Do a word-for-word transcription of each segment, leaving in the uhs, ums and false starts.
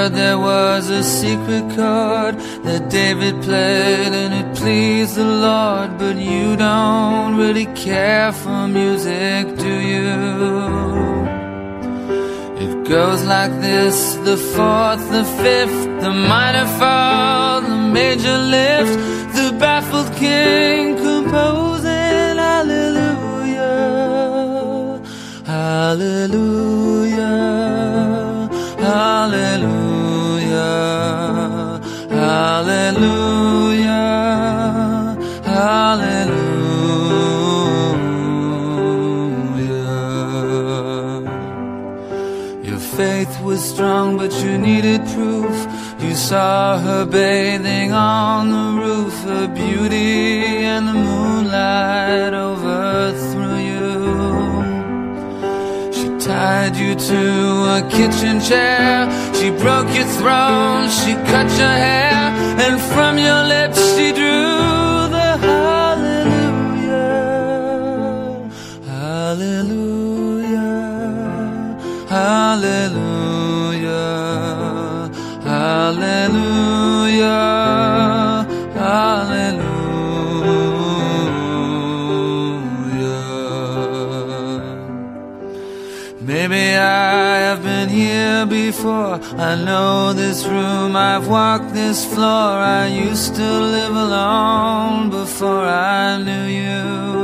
heard there was a secret chord that David played and it pleased the Lord. But you don't really care for music, do you? It goes like this: the fourth, the fifth, the minor fall, the major lift, the baffled king composing hallelujah, hallelujah, hallelujah, hallelujah, hallelujah. Your faith was strong, but you needed proof. You saw her bathing on the roof. Her beauty and the moonlight overthrew you. She tied you to a kitchen chair. She broke your throne, she cut your hair, and from your lips she drew the hallelujah, hallelujah, hallelujah, hallelujah, hallelujah. Maybe I have been here before. I know this room, I've walked this floor. I used to live alone before I knew you.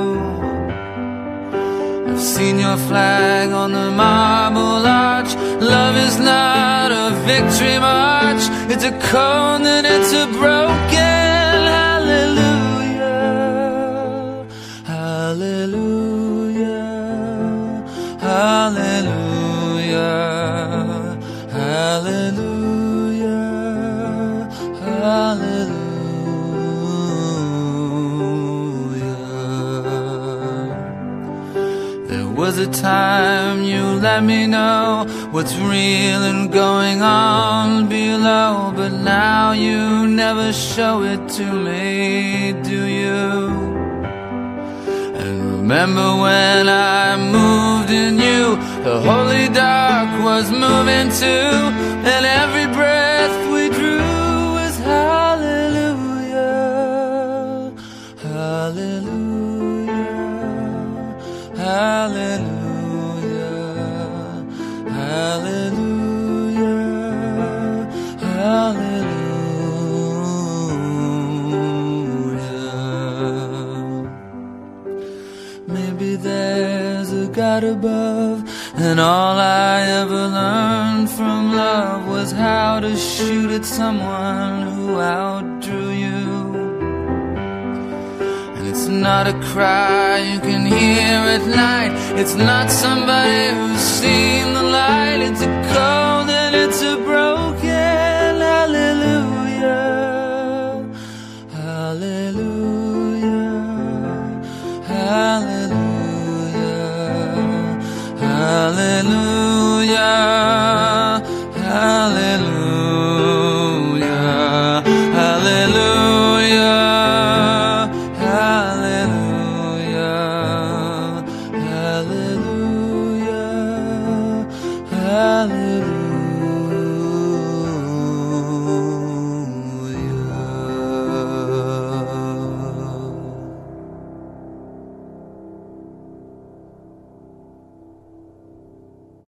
I've seen your flag on the marble arch. Love is not a victory march. It's a code and it's a broken hallelujah, hallelujah, hallelujah, hallelujah, hallelujah. There was a time you let me know what's real and going on below, but now you never show it to me, do you? And remember when I moved in you, the holy dark was moving too, and every breath we drew was hallelujah, hallelujah, hallelujah, hallelujah, hallelujah. Maybe there's a God above, and all I ever learned from love was how to shoot at someone who outdrew you. And it's not a cry you can hear at night. It's not somebody who's seen the light. It's a cold and it's a broken hallelujah, hallelujah, hallelujah, hallelujah, hallelujah, hallelujah, hallelujah, hallelujah, hallelujah.